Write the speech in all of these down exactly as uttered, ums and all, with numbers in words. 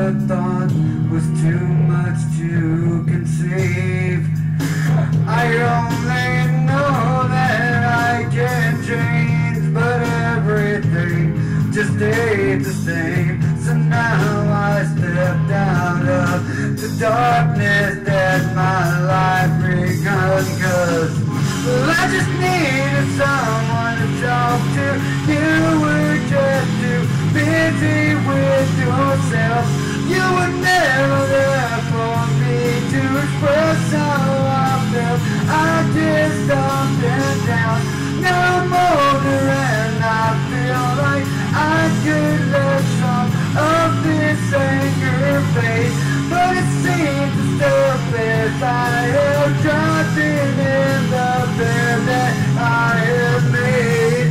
the thought was too much to conceive. I only know that I can change, but everything just stayed the same. So now I stepped out of the darkness that my life begun. Cause well, I just needed someone to talk to. You were just too busy with yourself. You were never there for me to express how I felt. I just stopped and down. Now I'm older and I feel like I could let some of this anger fade, but it seems to stuff as I have dropped it in the bed that I have made.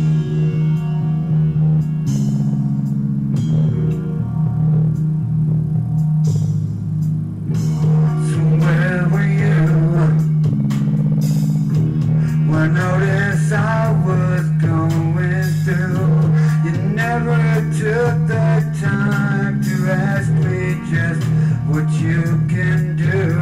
So where were you when I noticed I was going through? You never took the time to ask me just what you can do.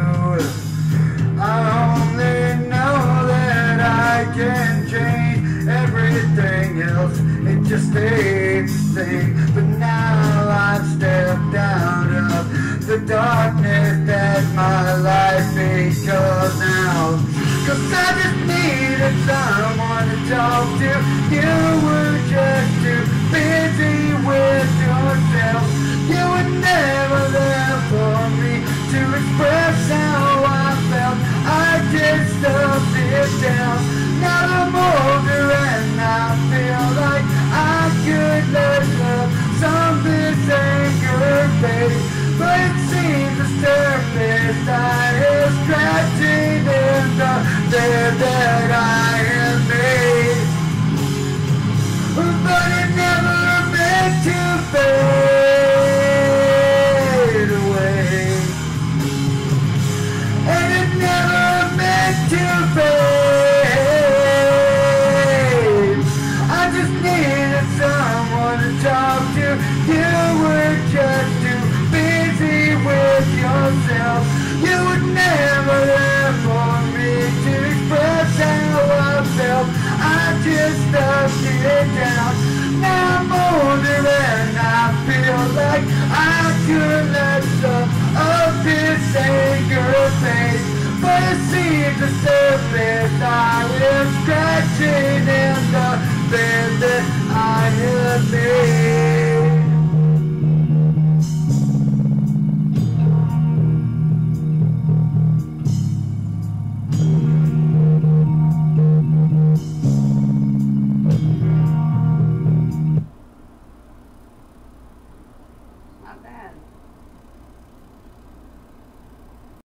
I only know that I can change. Everything else, it just stayed the same. But now I've stepped out of the darkness that my life becomes now. Cause I just needed someone to talk to. You were just too busy with yourself. You were never there for me to express how I felt. I just stuffed it down. Now I'm older and I feel like I could let love some this anger fade, but it seems the surface I am scratching in the bed that I have made. But it never meant to fade away, and it never meant to fade. I just needed someone to talk to. You were just too busy with yourself. You were never there for me to express how I felt. I just stuffed it down. Now I'm older and I feel like I could let some of this anger fade, but it seems the surface I am scratching in the bed that I have made. Not bad.